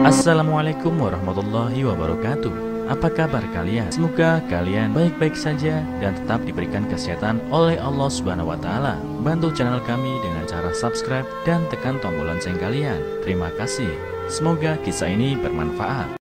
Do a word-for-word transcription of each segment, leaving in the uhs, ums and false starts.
Assalamualaikum warahmatullahi wabarakatuh. Apa kabar kalian? Semoga kalian baik-baik saja dan tetap diberikan kesehatan oleh Allah Subhanahu wa taala. Bantu channel kami dengan cara subscribe dan tekan tombol lonceng kalian. Terima kasih. Semoga kisah ini bermanfaat.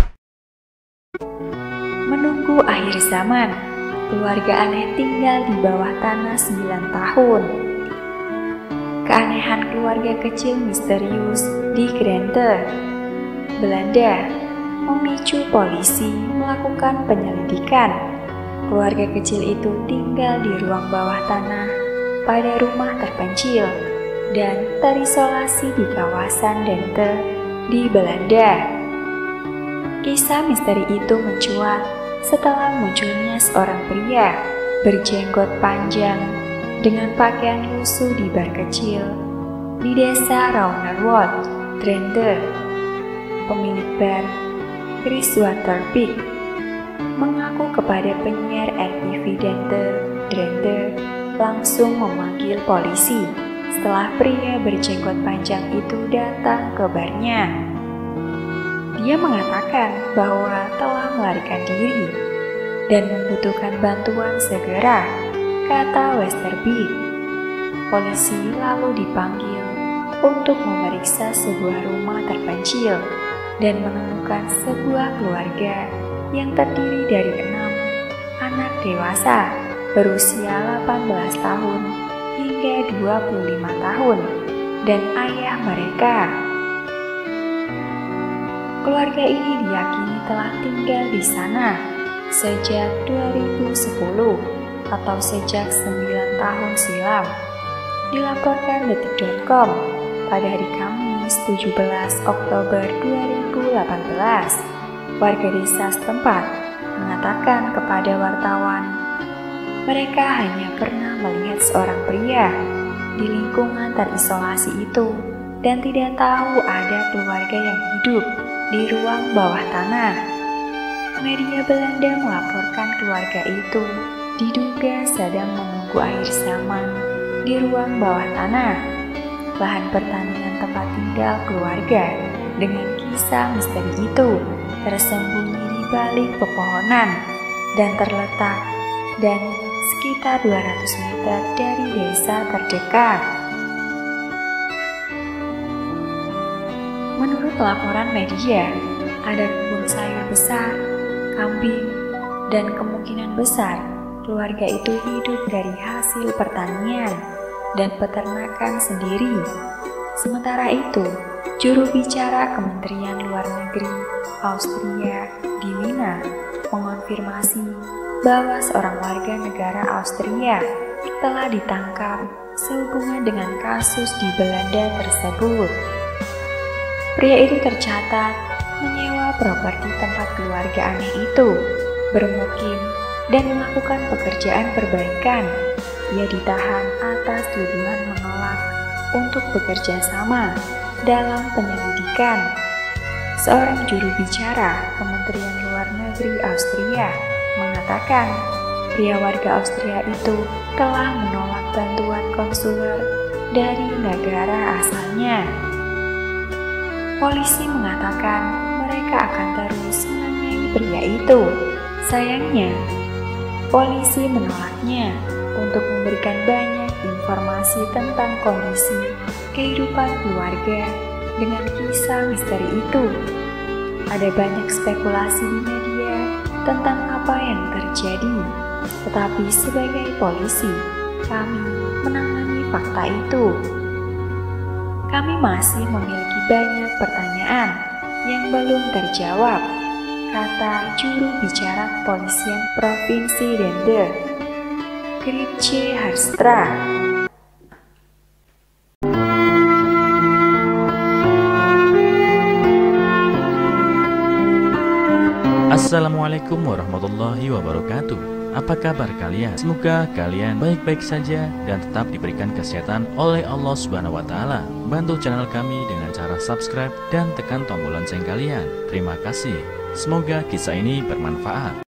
Menunggu akhir zaman, keluarga aneh tinggal di bawah tanah sembilan tahun. Keanehan keluarga kecil misterius di Drenthe, Belanda, memicu polisi melakukan penyelidikan. Keluarga kecil itu tinggal di ruang bawah tanah pada rumah terpencil dan terisolasi di kawasan Drenthe di Belanda. Kisah misteri itu mencuat setelah munculnya seorang pria berjenggot panjang dengan pakaian lusuh di bar kecil di desa Raunerwold, Drenthe. Pemilik bar, Chris Waterbeek, mengaku kepada penyiar R T V Drenthe, Drenthe langsung memanggil polisi setelah pria berjenggot panjang itu datang ke barnya. Dia mengatakan bahwa telah melarikan diri dan membutuhkan bantuan segera, kata Waterbeek. Polisi lalu dipanggil untuk memeriksa sebuah rumah terpencil dan menemukan sebuah keluarga yang terdiri dari enam anak dewasa berusia delapan belas tahun hingga dua puluh lima tahun dan ayah mereka. Keluarga ini diyakini telah tinggal di sana sejak dua ribu sepuluh atau sejak sembilan tahun silam, dilaporkan detik titik com pada hari Kamis tujuh belas Oktober dua ribu delapan belas. Warga desa setempat mengatakan kepada wartawan mereka hanya pernah melihat seorang pria di lingkungan terisolasi itu dan tidak tahu ada keluarga yang hidup di ruang bawah tanah. Media Belanda melaporkan keluarga itu diduga sedang menunggu akhir zaman di ruang bawah tanah, lahan pertanian tempat tinggal keluarga. Dengan kisah misteri itu tersembunyi di balik pepohonan dan terletak dan sekitar dua ratus meter dari desa terdekat. Menurut laporan media, ada kebun sayur besar, kambing, dan kemungkinan besar keluarga itu hidup dari hasil pertanian dan peternakan sendiri. Sementara itu, juru bicara Kementerian Luar Negeri Austria di Wina mengonfirmasi bahwa seorang warga negara Austria telah ditangkap sehubungan dengan kasus di Belanda tersebut. Pria itu tercatat menyewa properti tempat keluarga aneh itu bermukim dan melakukan pekerjaan perbaikan. Ia ditahan atas tuduhan menolak untuk bekerja sama dalam penyelidikan. Seorang juru bicara Kementerian Luar Negeri Austria mengatakan pria warga Austria itu telah menolak bantuan konsuler dari negara asalnya. Polisi mengatakan mereka akan terus menanyai pria itu. Sayangnya, polisi menolaknya untuk memberikan banyak informasi tentang kondisi kehidupan keluarga dengan kisah misteri itu. Ada banyak spekulasi di media tentang apa yang terjadi, tetapi sebagai polisi, kami menangani fakta itu. Kami masih memiliki banyak pertanyaan yang belum terjawab, kata juru bicara kepolisian Provinsi Drenthe, Gritje Harstra. Assalamualaikum warahmatullahi wabarakatuh. Apa kabar kalian? Semoga kalian baik-baik saja dan tetap diberikan kesehatan oleh Allah Subhanahu wa taala. Bantu channel kami dengan cara subscribe dan tekan tombol lonceng kalian. Terima kasih. Semoga kisah ini bermanfaat.